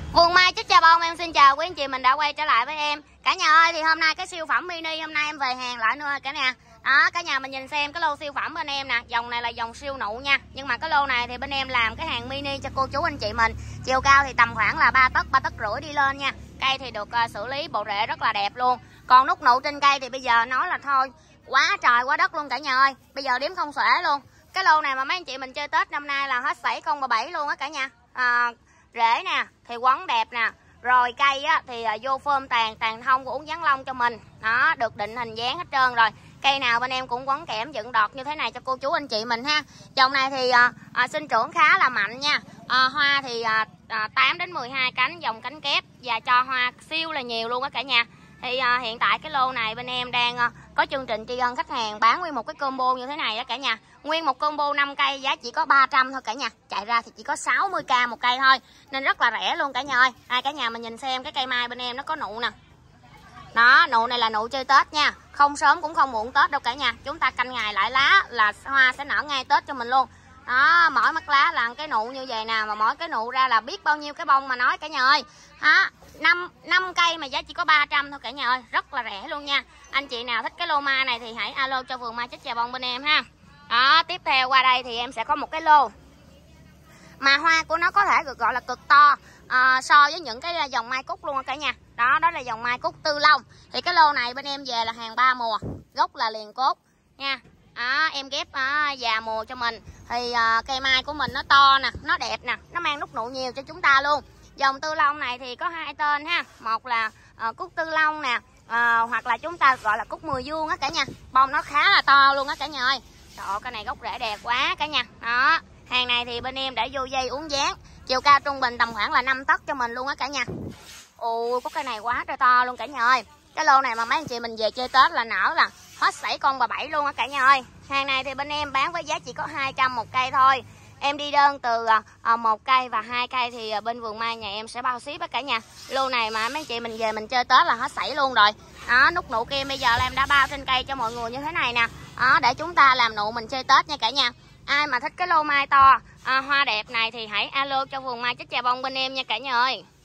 Vườn Mai Chích Chà Bông, em xin chào quý anh chị, mình đã quay trở lại với em. Cả nhà ơi, thì hôm nay cái siêu phẩm mini hôm nay em về hàng lại nữa cả nhà. Đó, cả nhà mình nhìn xem cái lô siêu phẩm bên em nè, dòng này là dòng siêu nụ nha. Nhưng mà cái lô này thì bên em làm cái hàng mini cho cô chú anh chị mình. Chiều cao thì tầm khoảng là 3 tấc rưỡi đi lên nha. Cây thì được xử lý bộ rễ rất là đẹp luôn. Còn nút nụ trên cây thì bây giờ nói là thôi, quá trời quá đất luôn cả nhà ơi. Bây giờ đếm không xuể luôn. Cái lô này mà mấy anh chị mình chơi Tết năm nay là hết sảy con 37 luôn á cả nhà. Rễ nè thì quấn đẹp nè, rồi cây á thì vô phơm tàn thông của uống gián lông cho mình đó, được định hình dáng hết trơn rồi. Cây nào bên em cũng quấn kẽm dựng đọt như thế này cho cô chú anh chị mình ha. Dòng này thì sinh trưởng khá là mạnh nha. Hoa thì 8 đến 12 cánh, dòng cánh kép và cho hoa siêu là nhiều luôn á cả nhà. Thì hiện tại cái lô này bên em đang có chương trình tri ân khách hàng bán nguyên một cái combo như thế này đó cả nhà. Nguyên một combo 5 cây giá chỉ có 300 thôi cả nhà. Chạy ra thì chỉ có 60k một cây thôi. Nên rất là rẻ luôn cả nhà ơi. Cả nhà mình nhìn xem cái cây mai bên em nó có nụ nè. Đó, nụ này là nụ chơi Tết nha. Không sớm cũng không muộn Tết đâu cả nhà. Chúng ta canh ngày lại lá là hoa sẽ nở ngay Tết cho mình luôn. Đó, mỗi mắt lá là cái nụ như vậy nè, mà mỗi cái nụ ra là biết bao nhiêu cái bông mà nói cả nhà ơi. Đó, 5 cây mà giá chỉ có 300 thôi cả nhà ơi, rất là rẻ luôn nha. Anh chị nào thích cái lô mai này thì hãy alo cho Vườn Mai Chích Chà Bông bên em ha. Đó, tiếp theo qua đây thì em sẽ có một cái lô mà hoa của nó có thể được gọi là cực to so với những cái dòng mai cúc luôn cả nhà. Đó, đó là dòng mai cúc Tư Long. Thì cái lô này bên em về là hàng 3 mùa, gốc là liền cốt nha. Em ghép già mùa cho mình. Thì cây mai của mình nó to nè, nó đẹp nè, nó mang nút nụ nhiều cho chúng ta luôn. Dòng Tư Long này thì có hai tên ha. Một là cúc Tư Long nè, hoặc là chúng ta gọi là cúc 10 vuông á cả nhà. Bông nó khá là to luôn á cả nhà ơi. Trời ơi, cái này gốc rễ đẹp quá cả nhà. Đó, hàng này thì bên em đã vô dây uốn dáng, chiều cao trung bình tầm khoảng là 5 tấc cho mình luôn á cả nhà. Ồ, có cây này quá trời to luôn cả nhà ơi. Cái lô này mà mấy anh chị mình về chơi Tết là nở là hết sảy con 37 luôn á cả nhà ơi. Hàng này thì bên em bán với giá chỉ có 200 một cây thôi. Em đi đơn từ 1 cây và 2 cây thì bên Vườn Mai nhà em sẽ bao ship á cả nhà. Lô này mà mấy anh chị mình về mình chơi Tết là hết sảy luôn rồi. Đó, nút nụ kia bây giờ là em đã bao trên cây cho mọi người như thế này nè. Đó, để chúng ta làm nụ mình chơi Tết nha cả nhà. Ai mà thích cái lô mai to, hoa đẹp này thì hãy alo cho Vườn Mai Chích Chà Bông bên em nha cả nhà ơi.